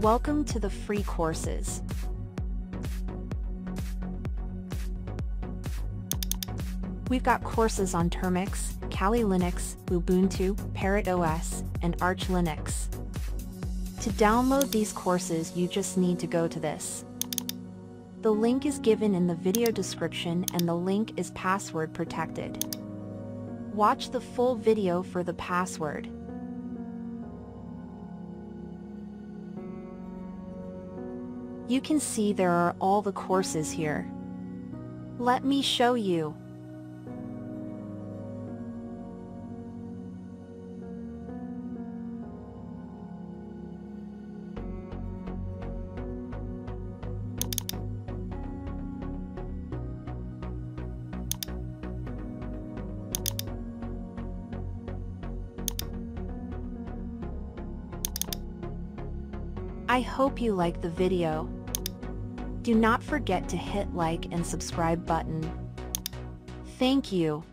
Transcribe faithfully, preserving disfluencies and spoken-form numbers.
Welcome to the free courses. We've got courses on Termux, Kali Linux, Ubuntu, Parrot O S, and Arch Linux. To download these courses, you just need to go to this. The link is given in the video description and the link is password protected. Watch the full video for the password. You can see there are all the courses here. Let me show you. I hope you liked the video. Do not forget to hit like and subscribe button. Thank you.